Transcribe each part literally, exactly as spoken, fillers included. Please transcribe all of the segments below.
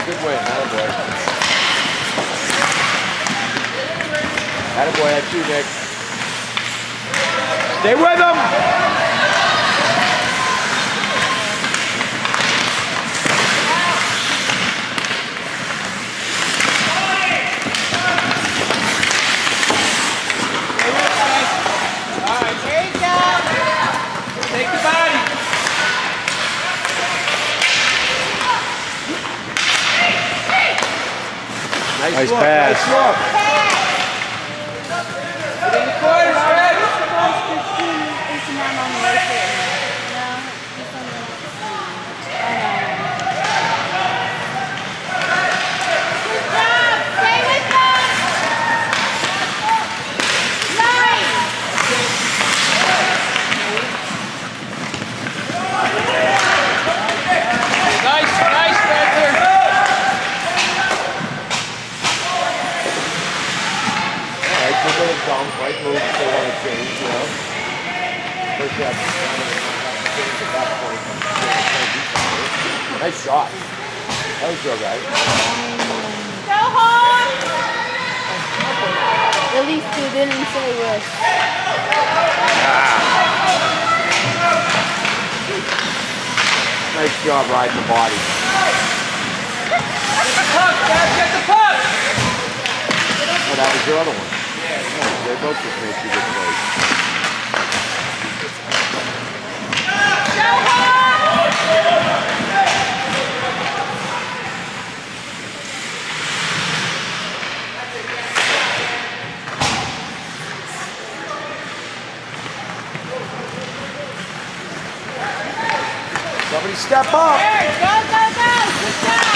good win. Attaboy. Attaboy, that's you, Nick. Stay with him! Alright, there you go. Take the body. Nice, nice look, pass. Nice look. Get in the corner, Fred. Right move if they want to change, you know. First you have to change at that point. Nice shot. That was your guy. Go home! At least you didn't say wish. Ah. Nice job riding the body. Get the puck, Dad, get the puck! Oh, that was your other one. They both just made two good plays. Go home! Somebody step up. There, go, go, go! Good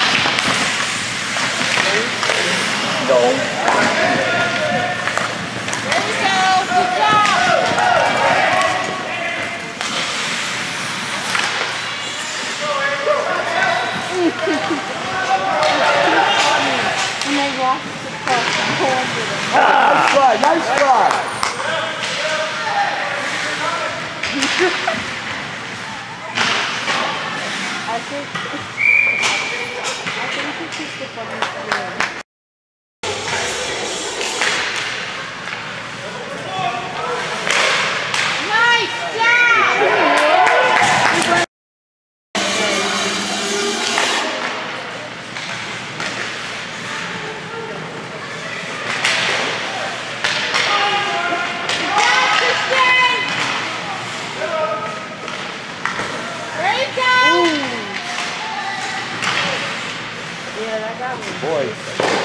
job! No. And they walked across the whole with it. Ah, nice try, nice try. I think I think it's just the funniest feeling. Boy.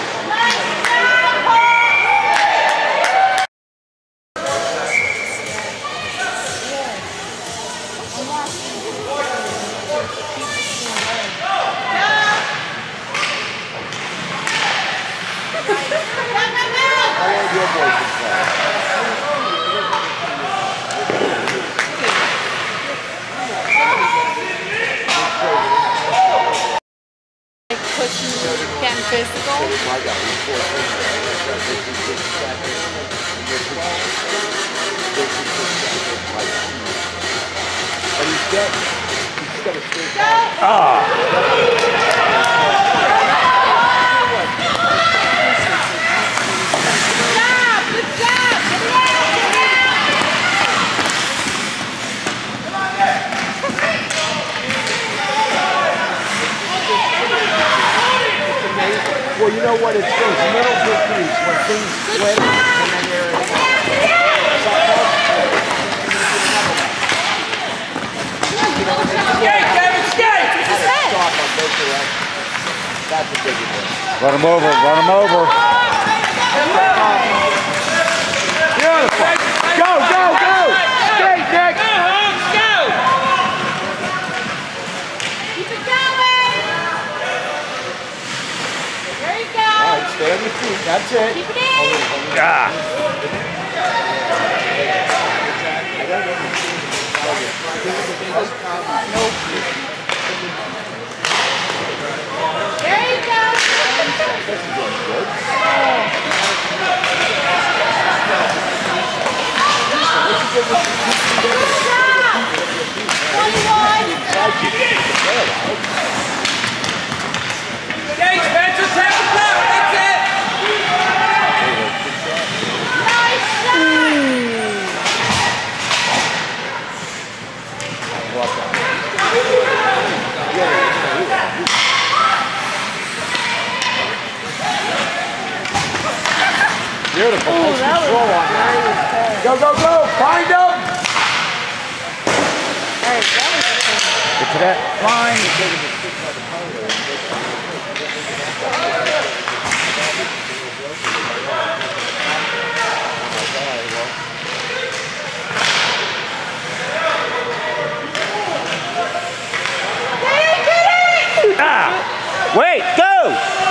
Physical. My God, he's four But he's got, he's got a straight Ah! Good job! Good Well, you know what? It's those middle victories when things flip and then they're in Skate, Kevin, skate! stop on both directions. That's a big advantage. Run him over, run him over. Beautiful. Go, go, go! Skate, Nick! Go, Holmes, go! Keep it going! There you go! All right, stay on your feet. That's it. Keep it in! Ah! Nope. There you go! This is going good. Good job! twenty-one! Skate, beautiful. Oh, Nice that was control on that. very good. Go, go, go! Find him! Hey, that was good. The cadet line. Ah! Wait, go!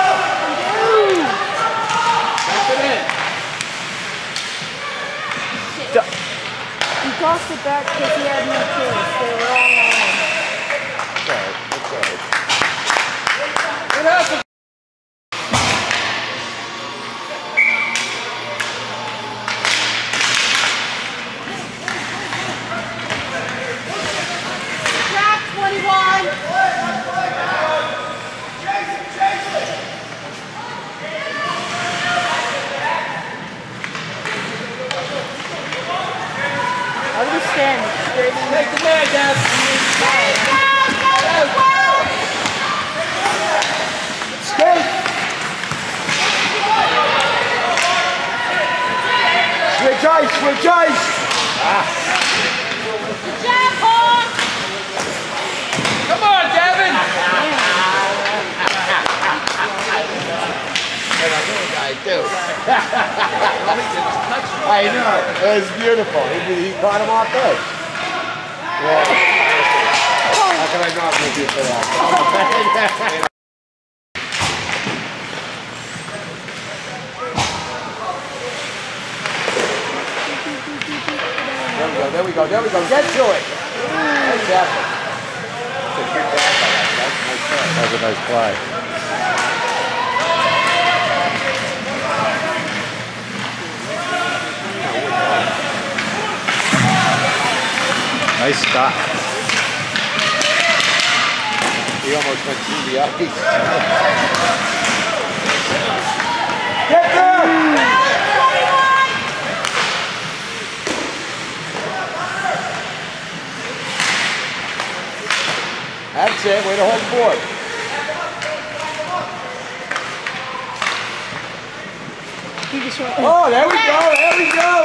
He tossed it back because he had no choice. They were all on him. Okay, okay. Good hustle. Track twenty-one. Understand. Straight in. Take the man, Dad. Skate! Switch ice, switch ice! Come on, Devin. I do. I know. It was beautiful. He, he caught him off edge. Yeah. How can I not make you for that? There we go, there we go, there we go. Get to it. Nice effort. That's a good back by that. That's a nice play. That was a nice play. Nice stop. He almost went through the ice. Get there! That's it. Way to hold the board. He just went. Oh, there we go. There we go.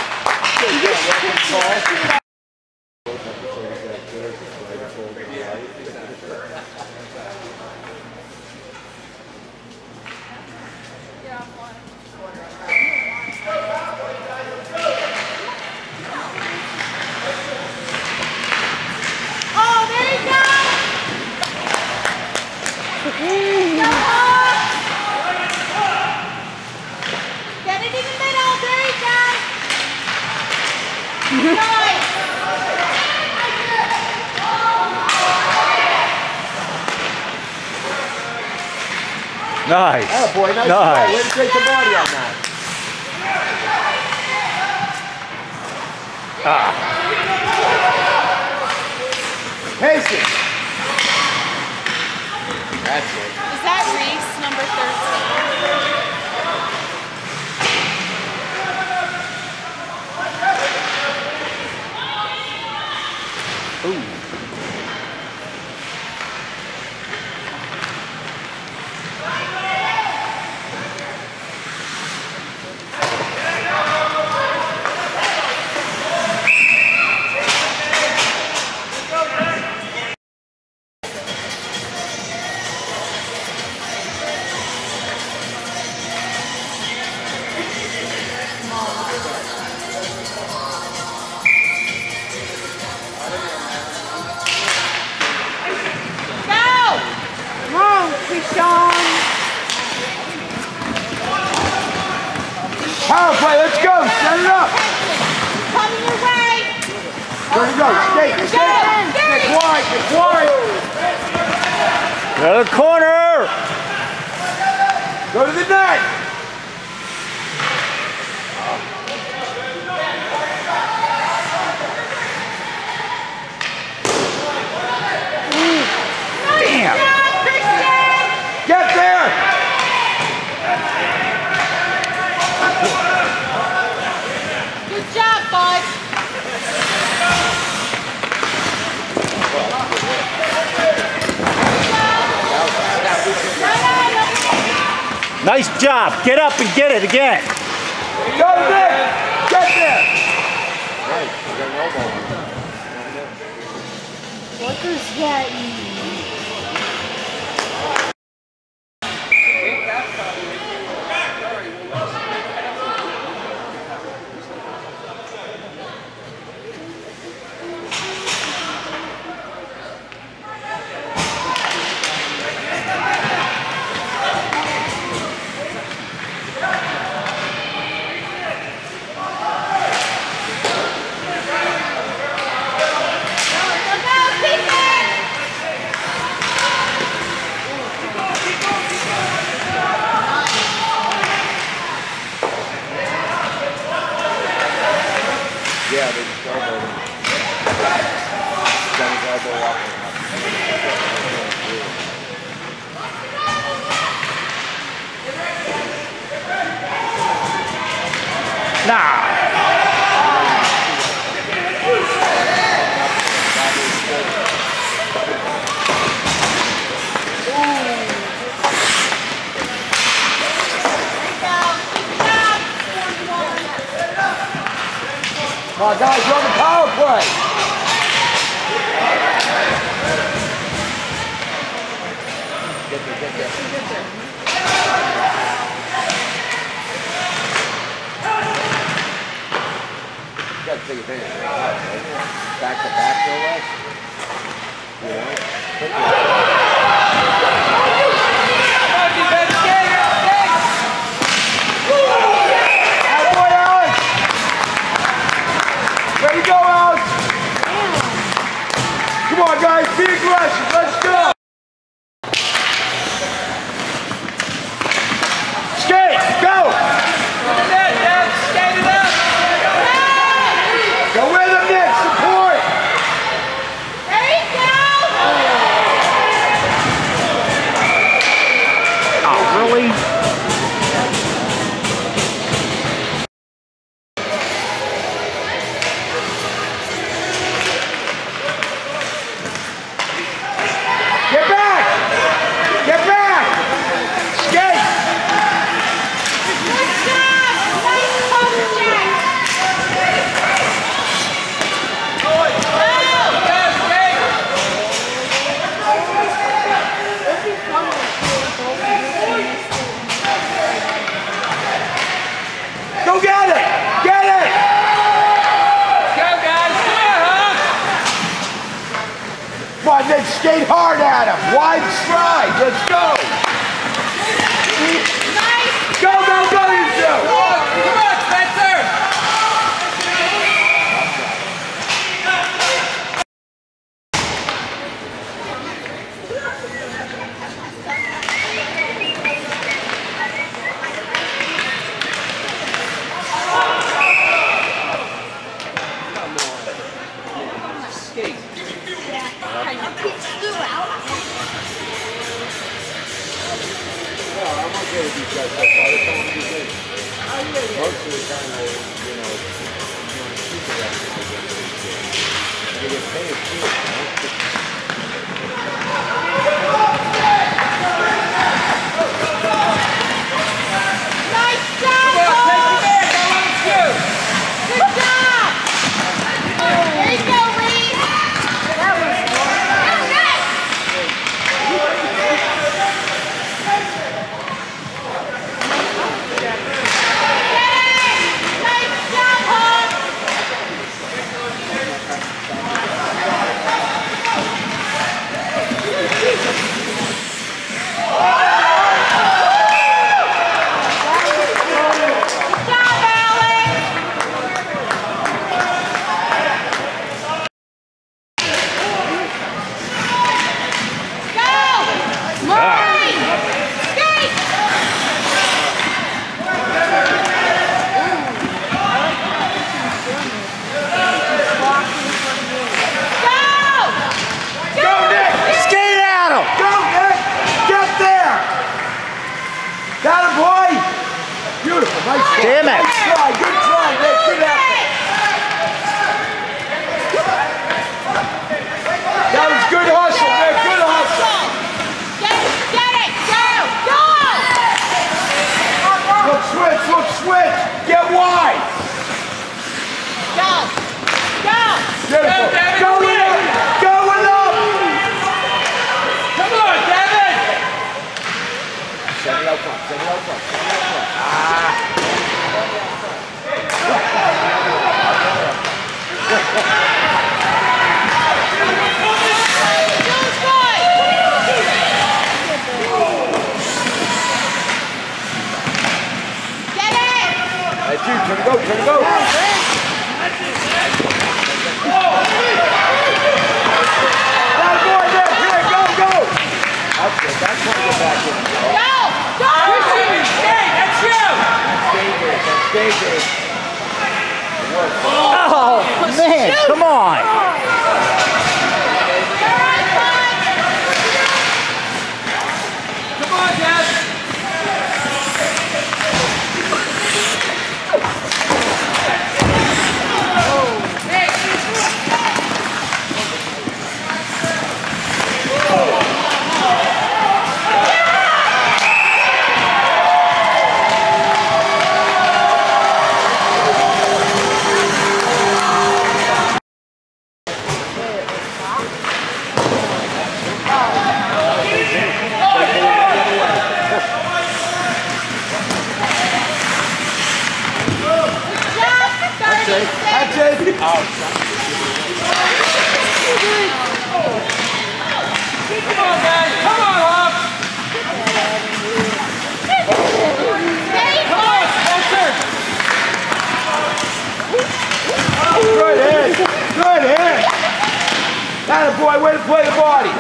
Oh, there you go. Get it in the middle. There you go. Nice. Nice. Oh, boy, nice. Nice. Way to take the body on that. Ah. Pace it. That's it. Is that Reese, number thirteen? Ooh. Power play, let's go. Set it up. Coming your way. There we go. Skate, skate. Stick wide, stick wide. The other corner. Go to the net. Damn. Get there. Good job, bud. Nice job. Get up and get it again. Go, Nick! Get there! Nice, you got an elbow. What does that mean? Yeah, they just elbowed him. Got his elbow off him. Nah. Come on, guys, run the power play. Get there, get there. Get there. You gotta take advantage of that, right? Back to back, no less. You know? Take it. Way to go, Alex! Come on, guys, be aggressive. Let's go! Skate! Go! Skate it up! Go with him, Nick! Support! There you go! Oh, really? Get back! Get back! Skate! Good job! Nice posture! Go get it! Get it! Go, guys! Come here, huh? Come on, Nick, skate hard at him. Wide stride. Let's go. Go, go, go, you two. Come on, Spencer! I'm okay with these guys. That's why they're telling me to do. Most of the time, they, you know, you want to keep it that way. They get paid too, you know? Nice job, Come on, take Cole! it back! I want you! Good job! There you go, Reed! That was nice job, Hulk! Good job, Alex! Go! Murray! Skate! Go! Go, Nick! Skate at him! Go, Nick! Get there! Got him, boy! Beautiful. Nice try. Damn it. Nice try. Good try, Nick. Good effort. That was good hustle, Nick. Good hustle. Get it! Get it! Go! Go! Look, switch. Look, switch. Get one. Send it out front. Send it out front. That's you. Turn to go. Turn to go. That boy there. Here, go, go. That's good. That's trying to get back in. Go! Go! Stay! That's you! Stay there. Stay there. Oh, man, come on. Come on, Dad! That's it. Oh, Come on, guys! Come on, Hawk! Come on, Spencer! good hit. Good hit. That boy, way to play the body.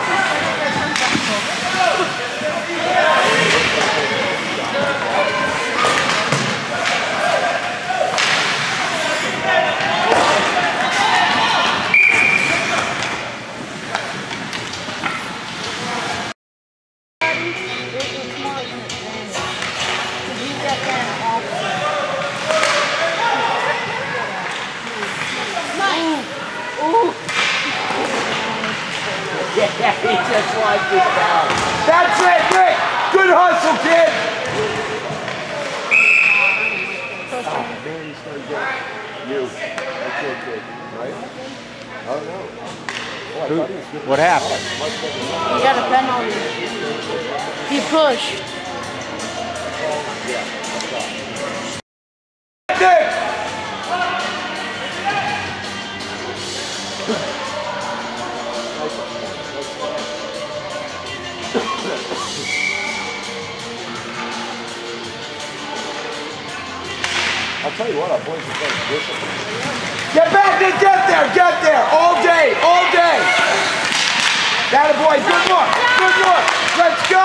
Yeah, he just wants this down. That's it, Nick. Good hustle, kid. Oh, man, he's going to get you. That's it, kid. Right? Oh, no. Oh, I thought he was good. What happened? He got a penalty. He pushed. Nick! I'll tell you what, our boys are playing discipline. Get back, Nick, get there, get there, all day, all day. That boy, good look, good look, let's go.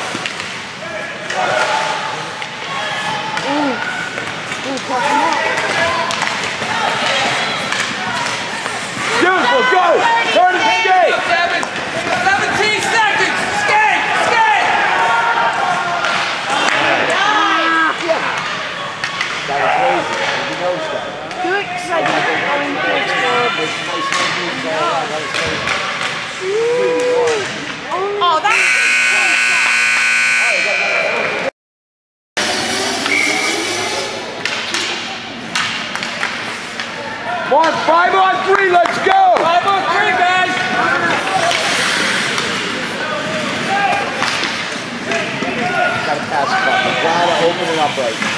Ooh. Ooh, fuck him up. Beautiful, go, turn it to skate. Seven, seventeen seconds! Skate! Skate! That was crazy, he knows that. Do it because I did it going pitch, It's nice and moves all around, that was crazy. Oh, that's Come on, five on three, let's go! five on three, guys! Gotta pass it up, we gotta open it up right.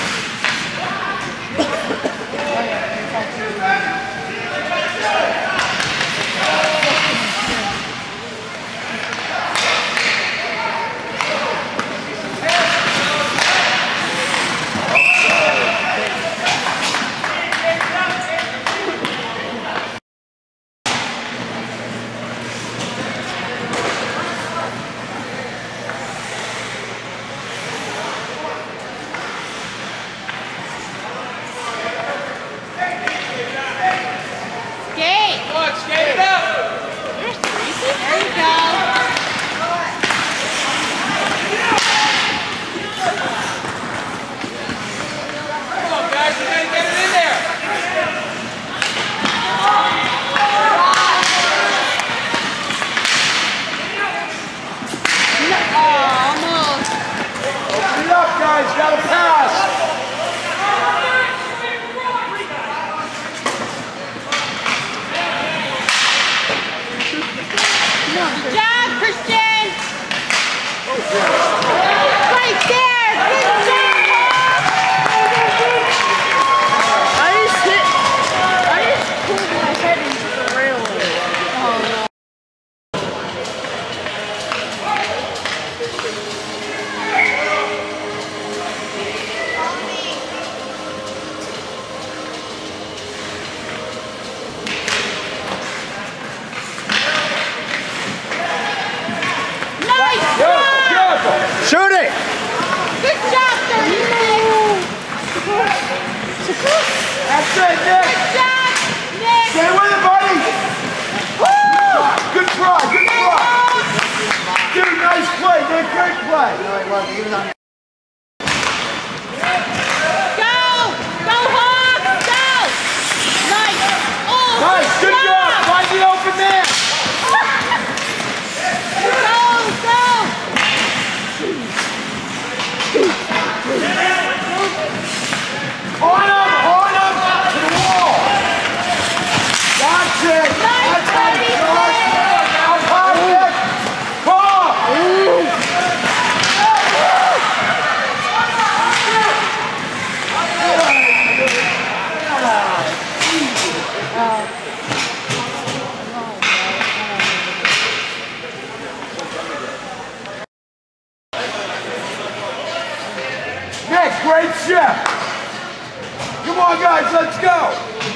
Great shift. Come on, guys, let's go.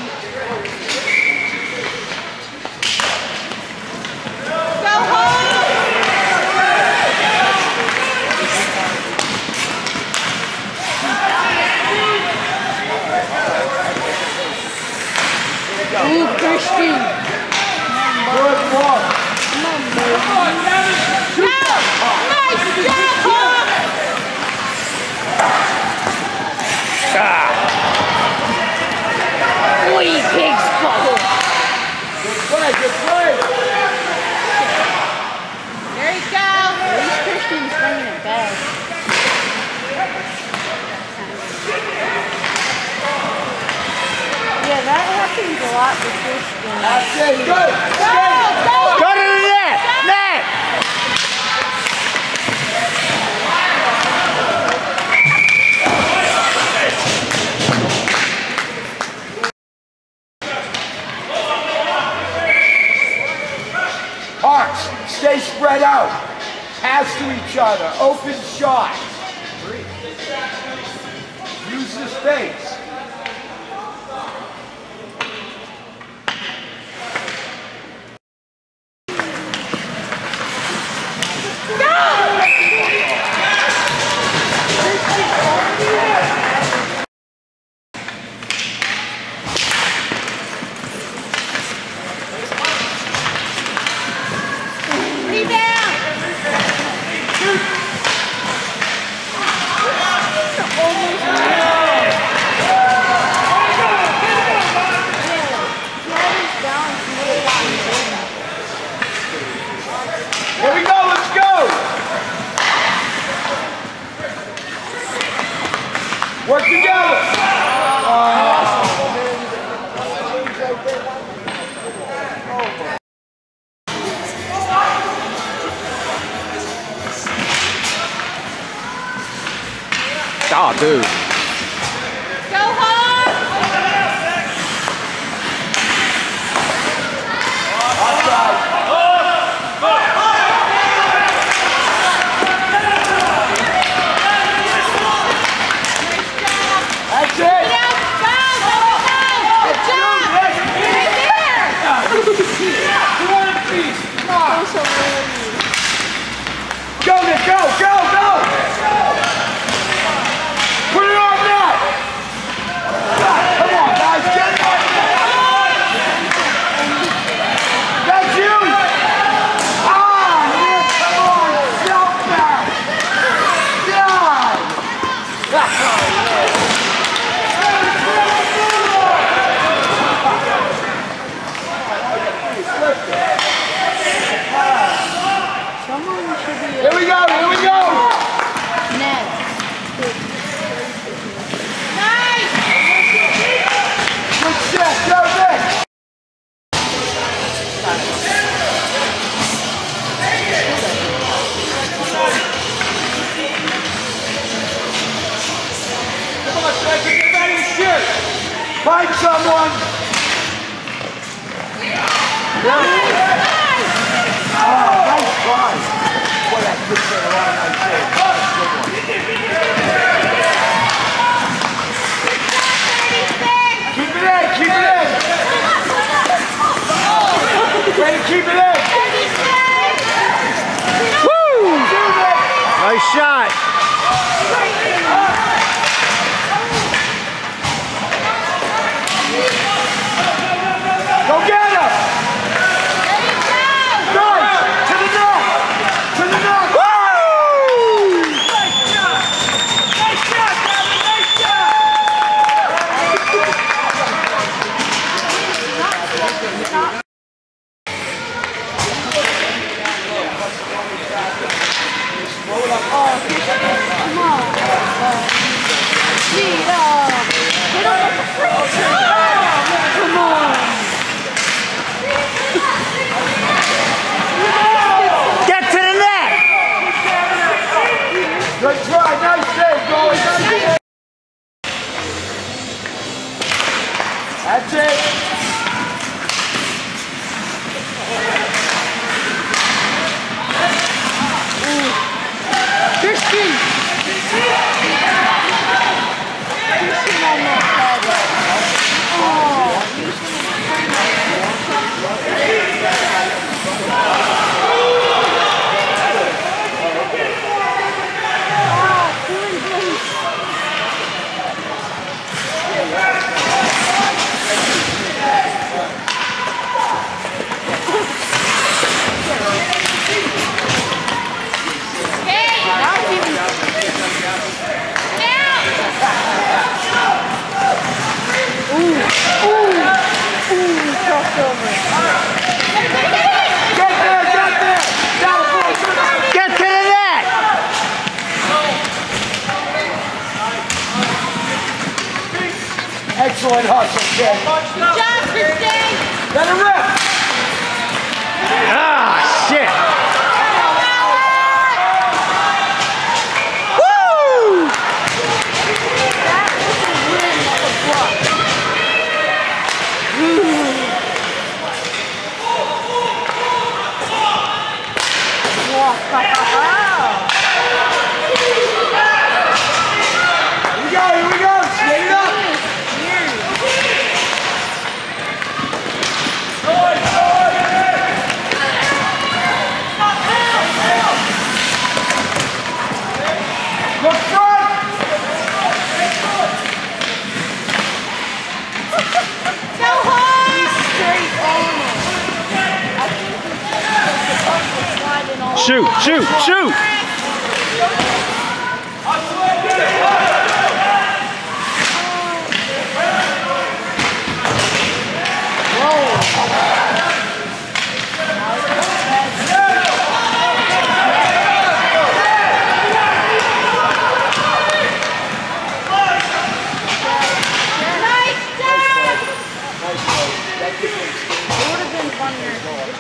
Go home! Ooh, Christian. Good walk. Come on, baby. Go! Nice job, Hawk! Ah. Oy, pig's bubble. Good play, good play. There you go. At least Christian's bringing it back. Yeah, that happens a lot with Christian. That's it, good. Go! Go! Go to the net! Net! Hawks, stay spread out. Pass to each other. Open shots. Use the space. Here we go, let's go! Work together! Oh, dude. Go hard! That's it! Go! Go! Go! Good job! Right there! Go, Nick, go, go, go! Put it on net! Come on, guys, get it on net! That's you! Ah, Nick, come on, jump back! God! Someone should be Here we go, here we go! net. Nice! Good shit, go, Nick! Come on, Stretch, get ready to shoot! Find someone! Oh, nice try! Boy, that kid made a lot of nice saves. That's a good one. Keep it in, keep it in! Ready, keep it in! Woo! Shoot it! Nice shot. Go get him! Nice! To the net! To the net! Woo! Nice shot! Nice shot, Gavin! Nice shot! Come on. Lead up. Get up with the free shot. Come on. Get to the net! Good try, nice save, goalie. That's it. Christian. Ooh, ooh, ooh, crossover. Get there, get there! Get to the net! Excellent hustle, kid. Good job, Christine. Let it rip! Ah, shit! Here we go, here we go! Skate it up! Look front! Go home. Straight on it. I think it's sliding all Shoot, shoot, shoot! It would have been funnier.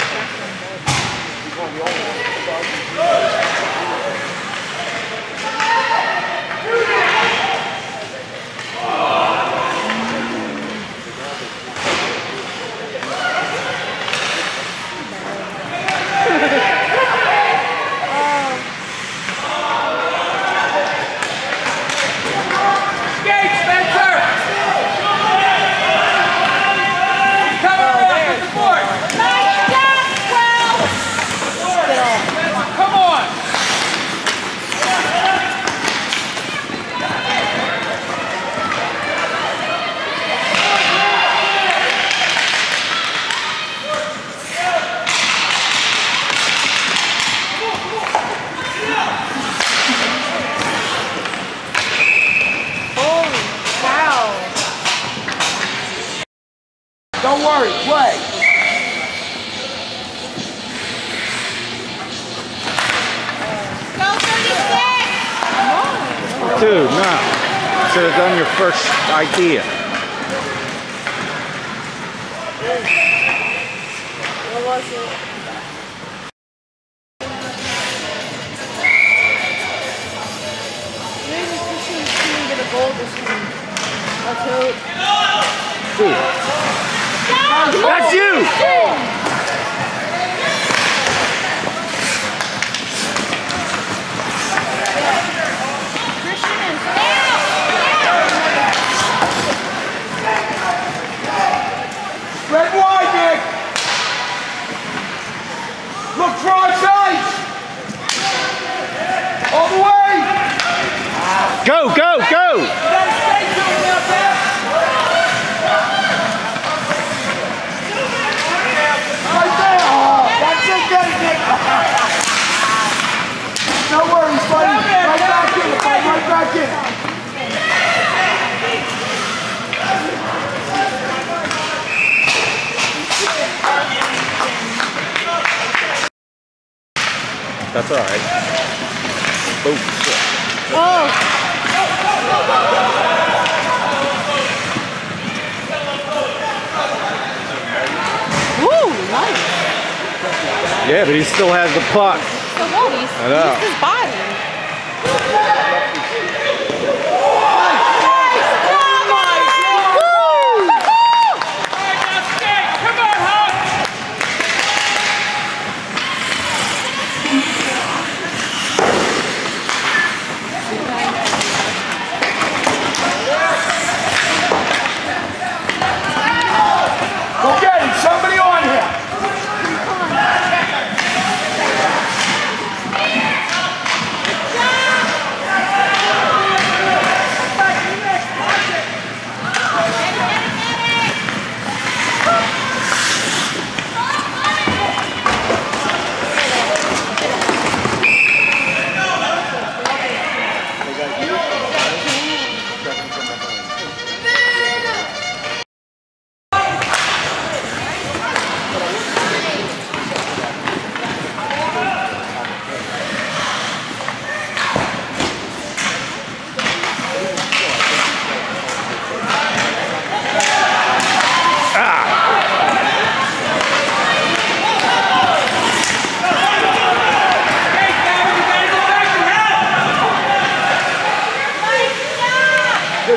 Skate, Spencer! Cover around with the board! Nice job, twelve. Spencer, come on! Holy cow. Don't worry, play. Go thirty-six. Dude, no. Should have done your first idea. What was it? Maybe Christian's team get a goal this week. Let's hope. Dude. That's you! Christian is Red wide, Nick! Look front sides! All the way! Go, go, go! Right there! Oh, that's it, get it, Nick! No worries, buddy. Right back in it, buddy. Right back in it. That's all right. Oh, shit. Oh. Woo, nice. Yeah, but he still has the puck. So what? He's, I know. he's his body. Come on, Hawk! Go get him. Somebody on here.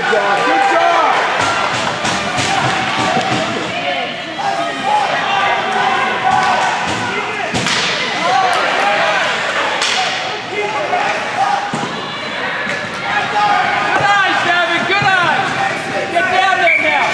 job. Good job. Good eyes, Devin. Good eyes. Get down there now.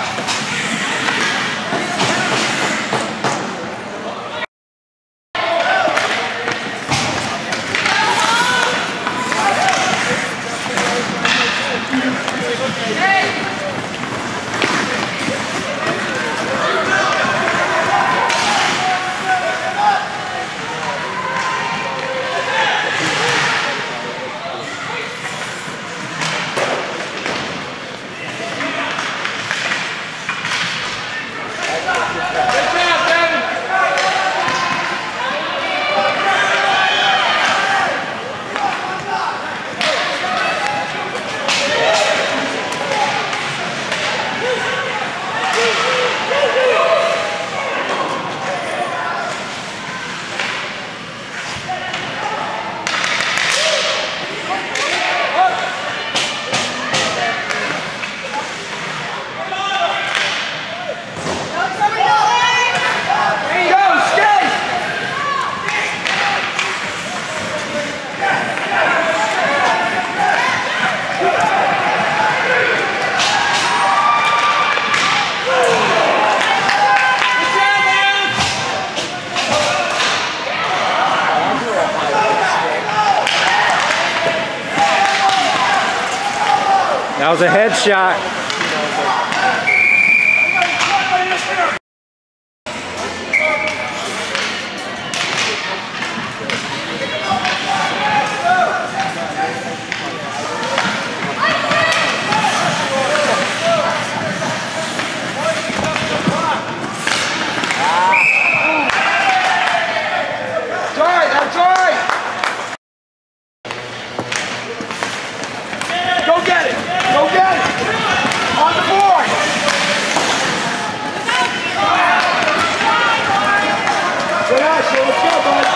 That was a headshot. That's right, that's right. Go get it. Go get it. On the board. Good Ashley, let's go, bud.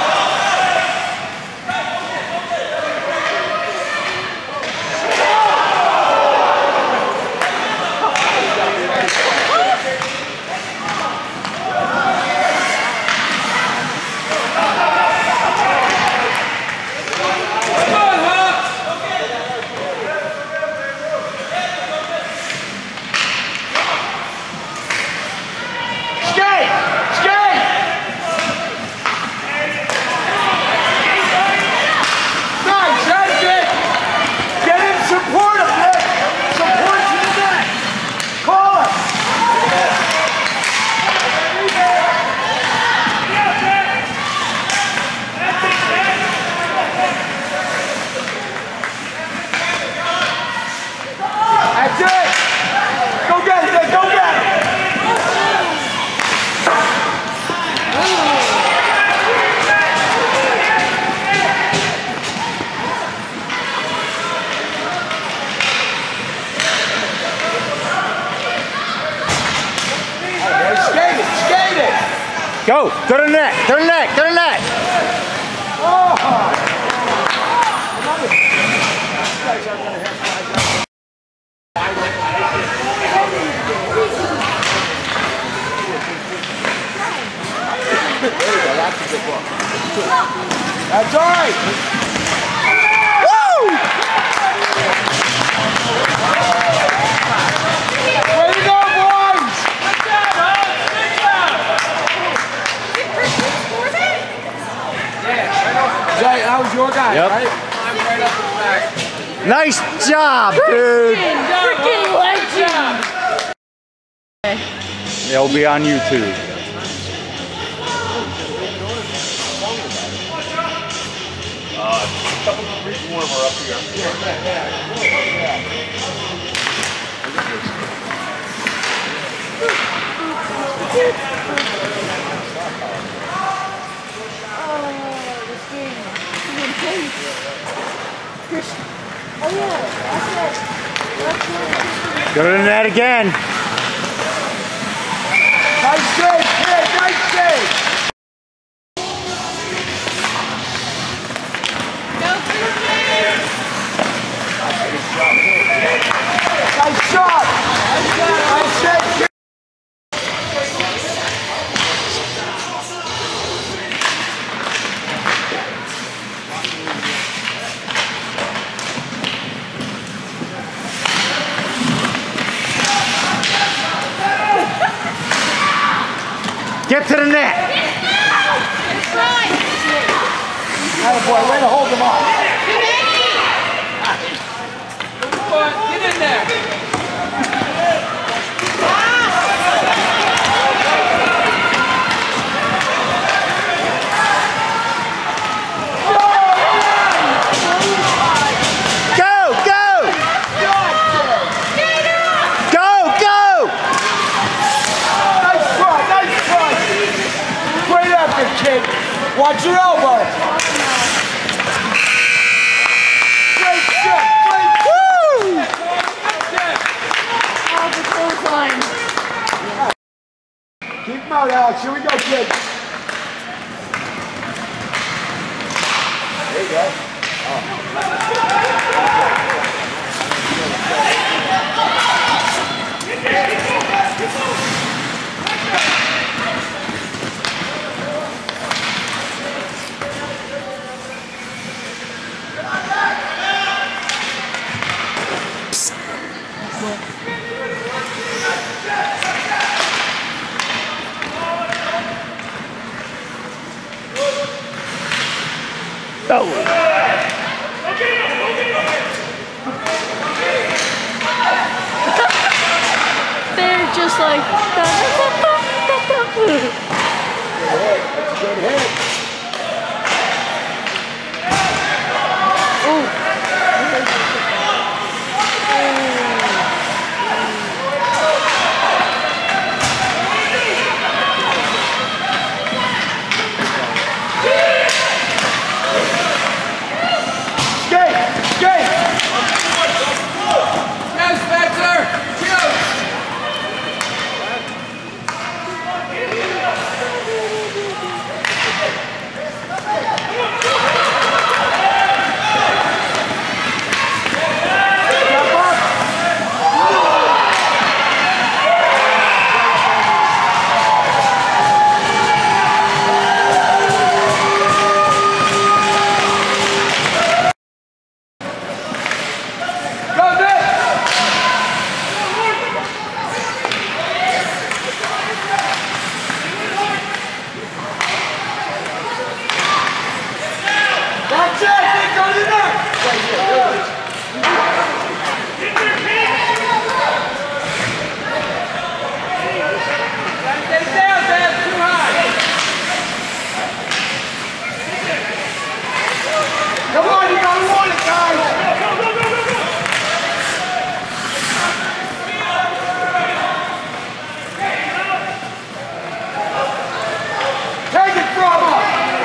That's it! Go get it, Nick, go get it! Okay, skate it, skate it! Go, go to the net, go to the net, go to the net. Oh! That's all right. Woo! Way to go, boys! Good job, huh? Good job. Jay, that was your guy, Yep. right? I'm right up the back. Nice job, dude. Freaking legend! It'll be on YouTube. Oh, this game. It's intense. Christian. Oh yeah, that's it. That's it. Go to the net again. Nice save, kid, nice save! Go, Christian! shot! Nice shake! Get to the net. Attaboy, way to hold them off. Come on, get in there. Go, go! Go, go! Nice try, nice try. Great effort, kid. Watch your elbow. Great shot, great Woo! Oh, the clothesline. Keep him out, Alex. Here we go, kid. There you go. They're just like. Good hit. That's a good hit. Skate! Skate! Go, Spencer. Shoot. Go, Nick. That's it! Nick, go to the net! Right here, there it is. Get it down, Dad. Too high. Come on, you gotta want it, guys! Take it from us!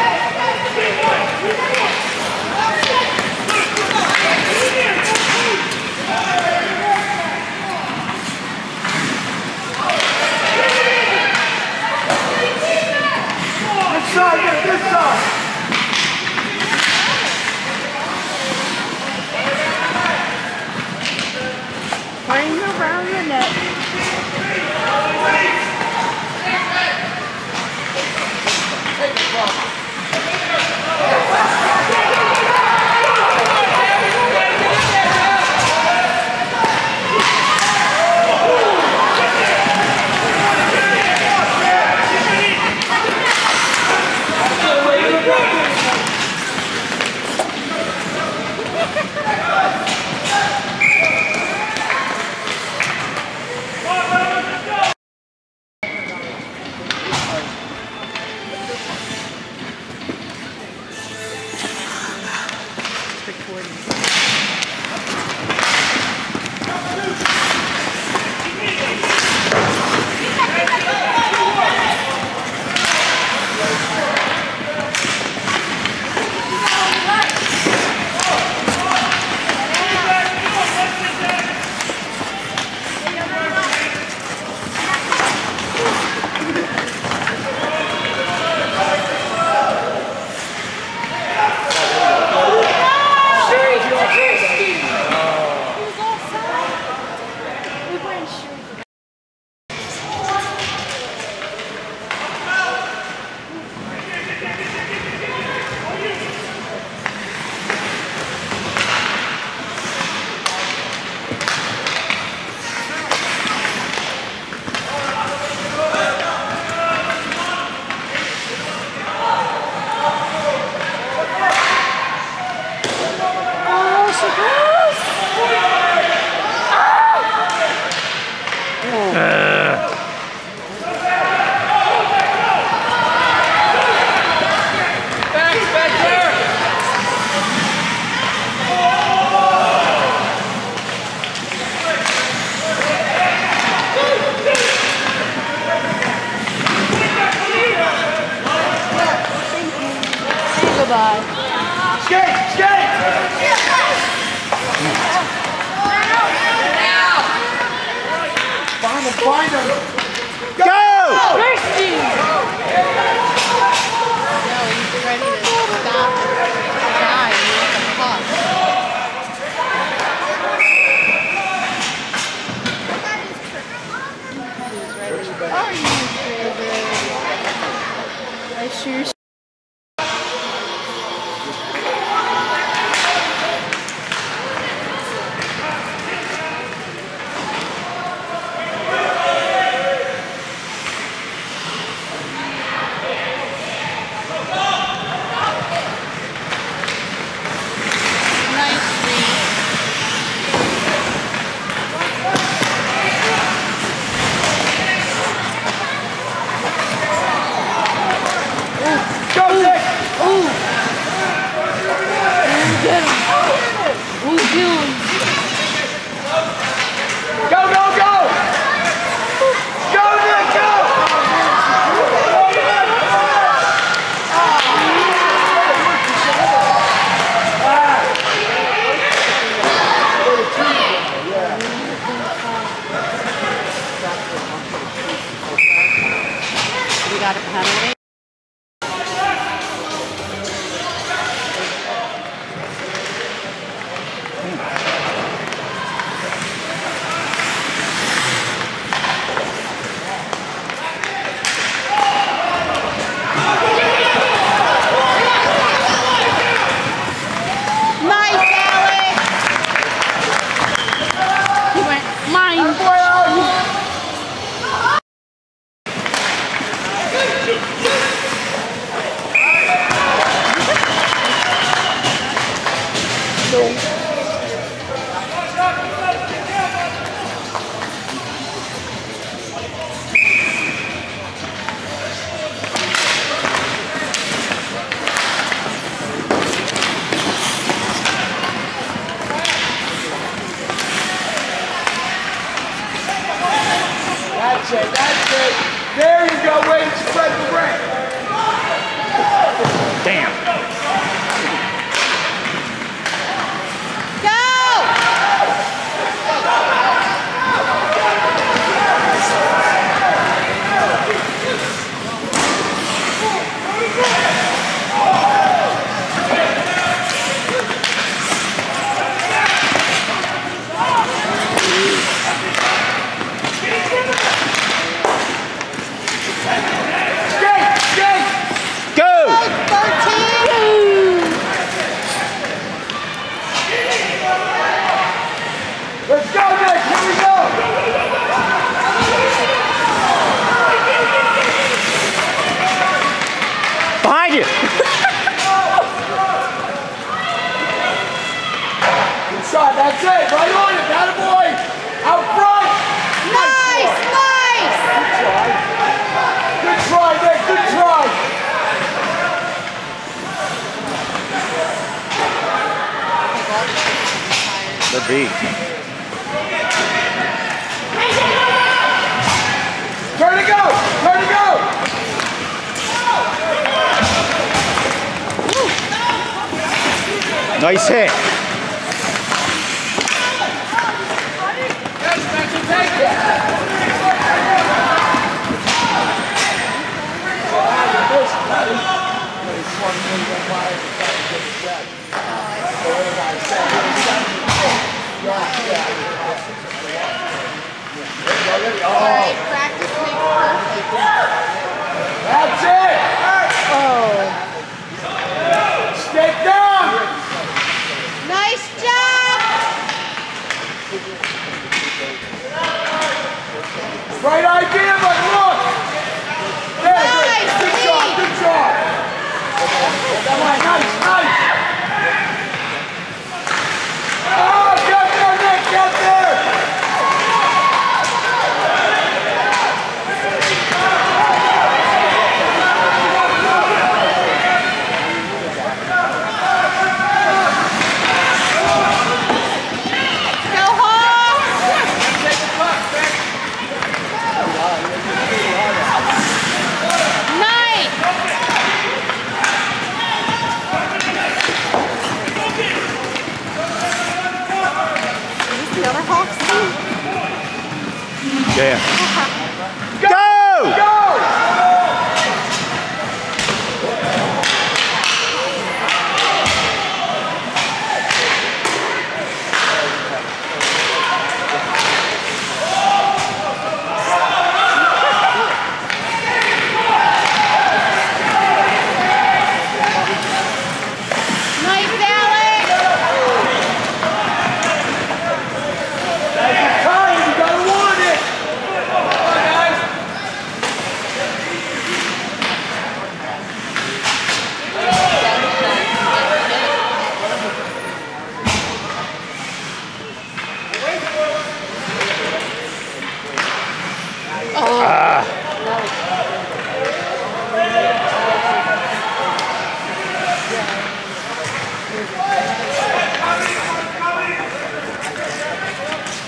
This side, get this side! Playing around the net. Find him. Go! Thirsty! No, he's ready to stop and die. He wants a puck. Are you crazy? I sure. Go, Nick! Ooh! Get him! Ooh, get him! Go, go, go! Go, Nick, go! We got a penalty. Nice, Alex! He went, mine! That's it, that's it. There you go, way to spread the ring. Damn. Go! Skate, skate! Go! thirteen! Let's go, Nick, here we go! Behind you! Good shot, that's it, right on it, that boy! Out front! Nice, nice! Good try, Nick, good try! Could be. Turn to go, turn to go! Nice hit. Yes, Spencer, take it! Alright, practice makes perfect. That's it! Oh. Stay down! Nice job! Right idea, but look! There, Nice, good, good Lee. job, good job! Come on, nice, nice! Oh, get there, Nick, get there! Go home! Take the puck, Nick. Nice! Is this the other Hawks team? Yeah. Okay.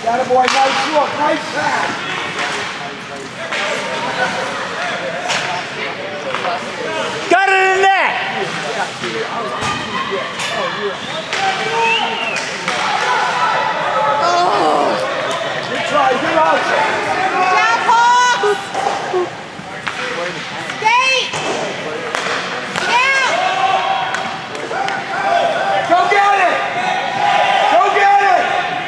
That a boy, nice look, nice pass. Got it in there! Good try, good answer. Down, Paul! Skate! Down! Go get it! Go get it!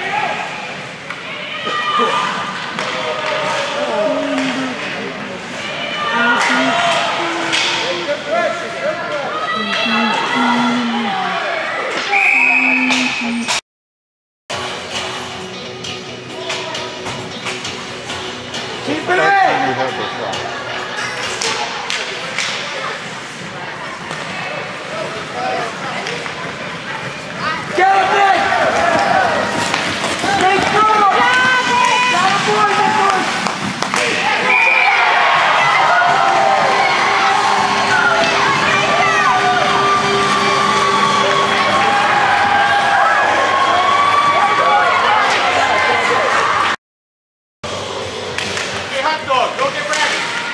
Keep it in! You heard this one. Get him, Nick! Nick, through! Got a boy, Nick! Hey, hot dog, go get ready.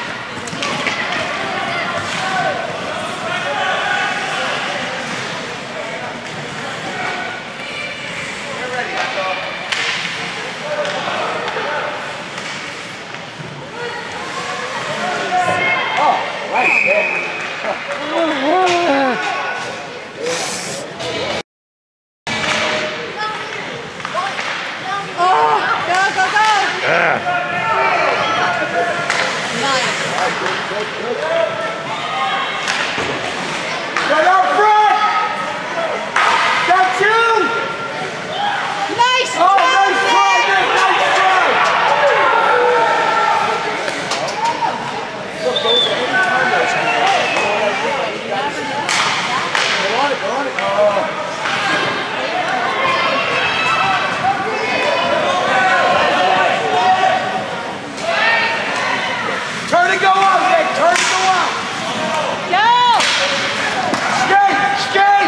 Get ready, hot dog. Oh, right there. Oh, go, go, go! Yeah. Nice. Right up front! That's you! Nice Oh, nice try, Nick, nice try! Look, those are any time those come out. You know what I mean? Go on it, go on it. Oh. Turn and go up, Nick. Turn and go up. Go! Skate, skate.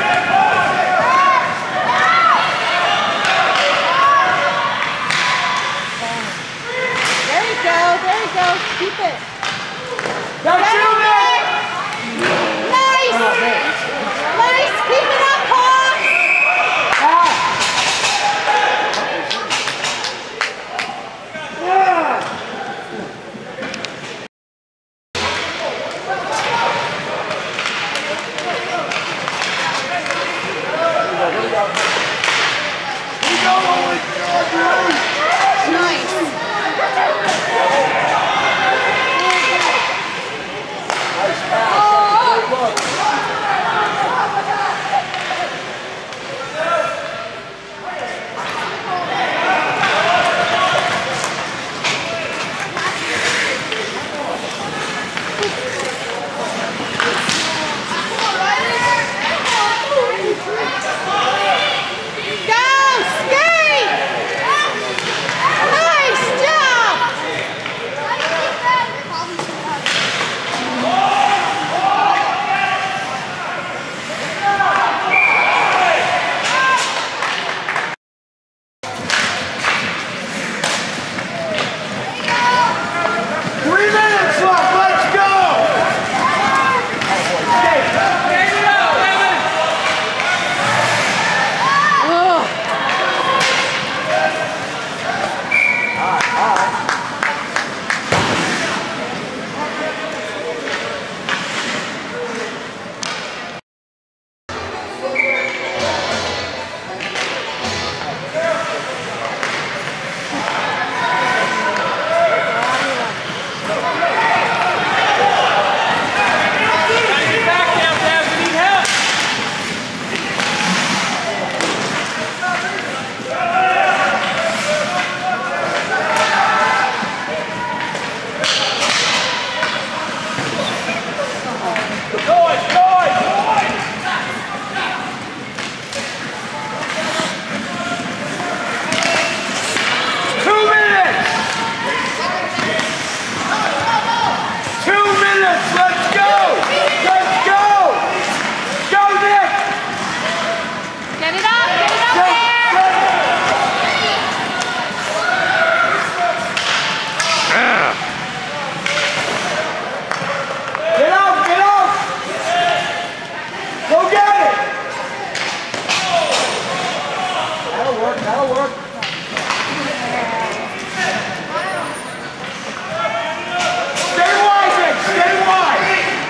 There you go, there you go. Keep it. That's you, Nick. Nice! Nice! Keep it up, Paul! Ah. Yeah. We go, Owen. Nice. Nice pass. Good look. Go! Skate! That'll work. Stay wide, Vic. Stay wide.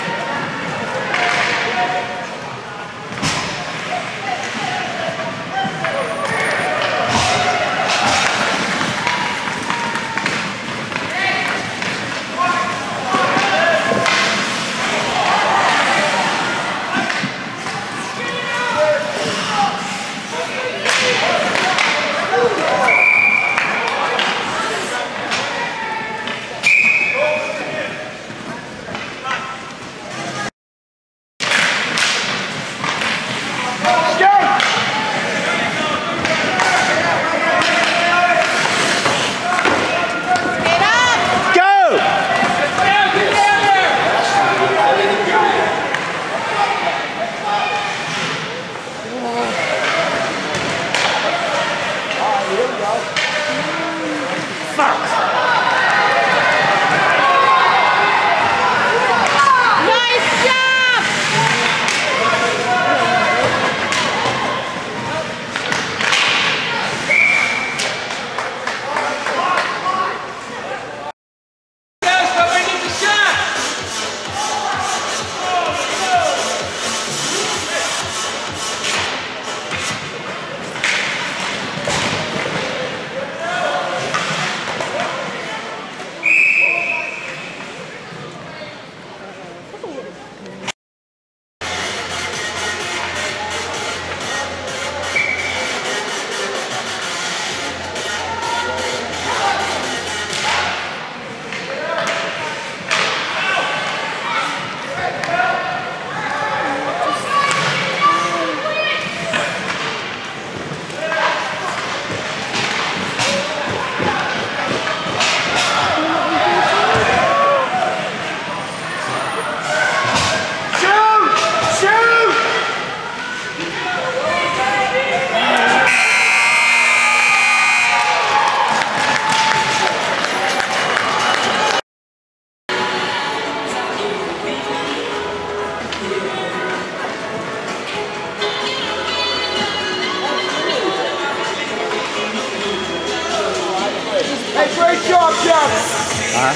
Hey, great job, Jeff. Huh?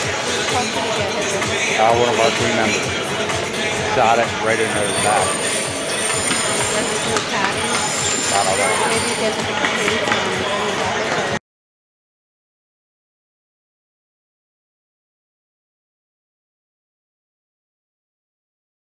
Uh, one of our team members shot it right in her back. That's a cool pattern. I don't know. Maybe it gets a